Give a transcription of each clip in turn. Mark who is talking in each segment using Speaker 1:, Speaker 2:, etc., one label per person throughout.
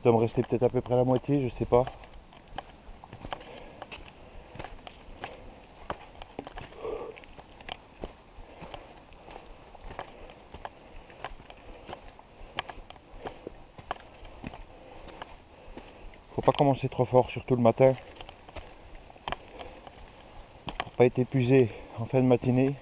Speaker 1: doit me rester peut-être à peu près la moitié, je sais pas. Faut pas commencer trop fort, surtout le matin. Pour pas être épuisé en fin de matinée.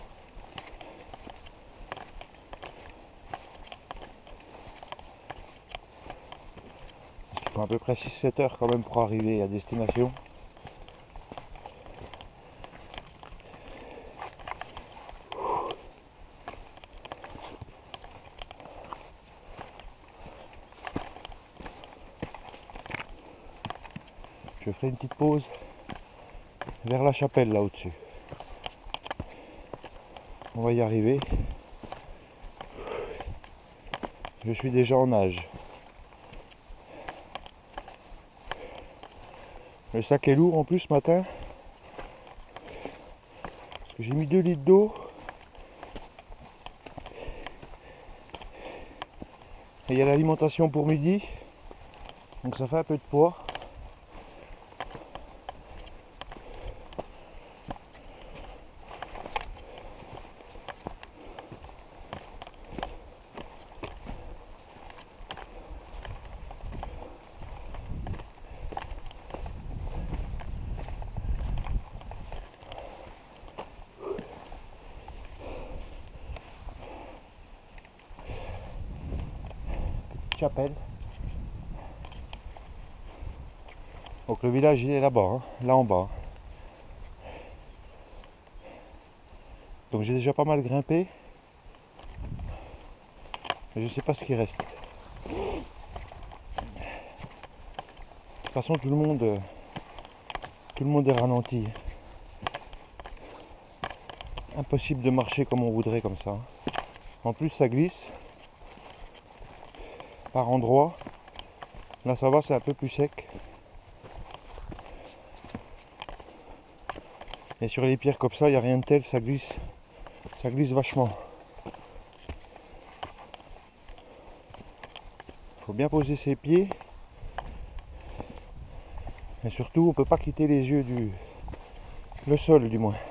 Speaker 1: Il faut à peu près 6-7 heures quand même pour arriver à destination. Je ferai une petite pause vers la chapelle là au-dessus. On va y arriver. Je suis déjà en nage. Le sac est lourd en plus ce matin. Parce que j'ai mis 2 litres d'eau. Et il y a l'alimentation pour midi. Donc ça fait un peu de poids. Chapelle. Donc le village il est là-bas, hein, là en bas. Donc j'ai déjà pas mal grimpé. Mais je sais pas ce qui reste. De toute façon tout le monde est ralenti. Impossible de marcher comme on voudrait comme ça. En plus ça glisse par endroits. Là ça va, c'est un peu plus sec. Et sur les pierres comme ça, il n'y a rien de tel, ça glisse vachement. Il faut bien poser ses pieds. Et surtout, on ne peut pas quitter les yeux le sol du moins.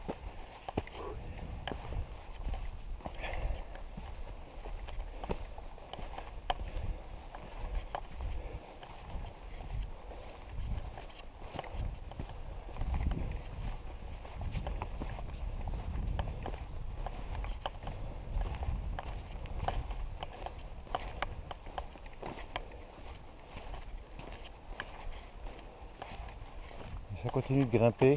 Speaker 1: Ça continue de grimper.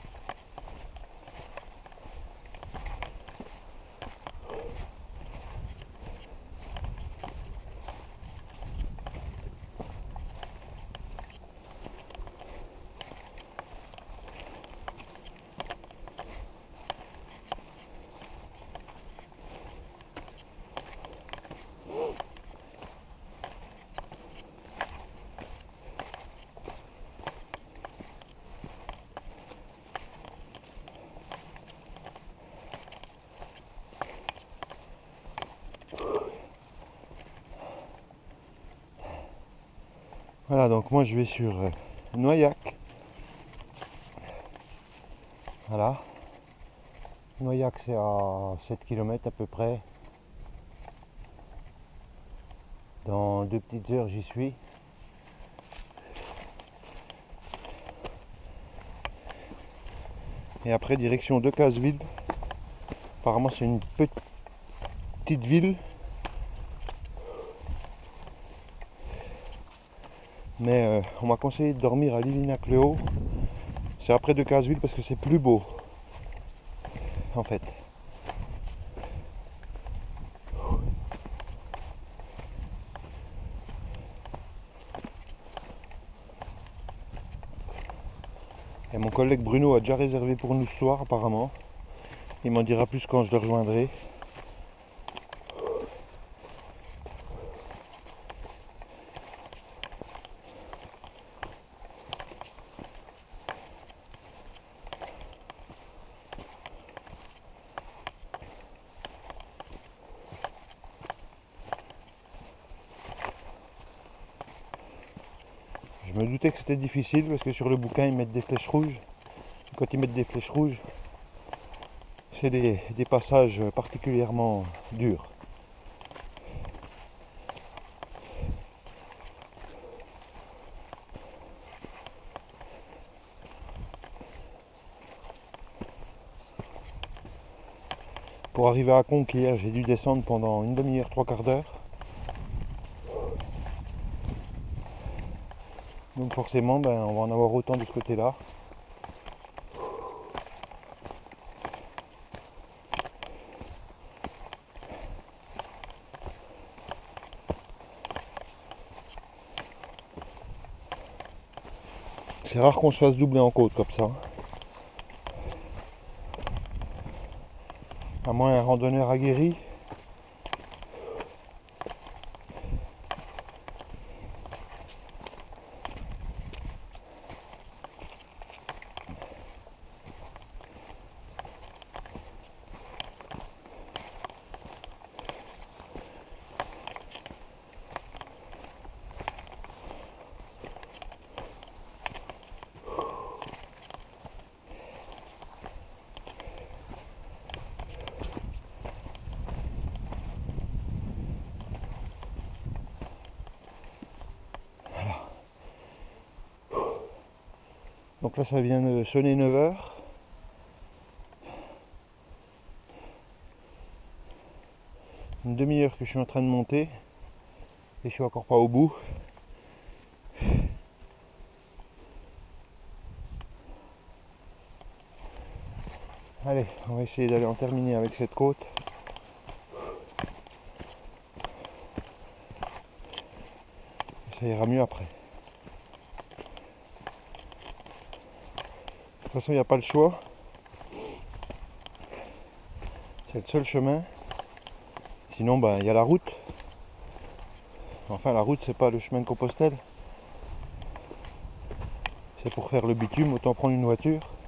Speaker 1: Voilà, donc moi je vais sur Noyac. Voilà. Noyac c'est à 7 km à peu près. Dans 2 petites heures j'y suis. Et après direction de Decazeville. Apparemment c'est une petite ville. Mais on m'a conseillé de dormir à Livignac-le-Haut. C'est après Decazeville parce que c'est plus beau. En fait. Et mon collègue Bruno a déjà réservé pour nous ce soir apparemment. Il m'en dira plus quand je le rejoindrai. me doutais que c'était difficile parce que sur le bouquin ils mettent des flèches rouges. Quand ils mettent des flèches rouges, c'est des passages particulièrement durs. Pour arriver à Conques hier, j'ai dû descendre pendant une demi-heure, trois quarts d'heure. Donc forcément, on va en avoir autant de ce côté-là. C'est rare qu'on se fasse doubler en côte comme ça. À moins un randonneur aguerri. Donc là ça vient de sonner 9 heures. Une demi-heure que je suis en train de monter et je suis encore pas au bout. Allez, on va essayer d'aller en terminer avec cette côte. Ça ira mieux après. De toute façon, il n'y a pas le choix. C'est le seul chemin. Sinon, il y a la route. Enfin, la route, c'est pas le chemin de Compostelle. C'est pour faire le bitume, autant prendre une voiture.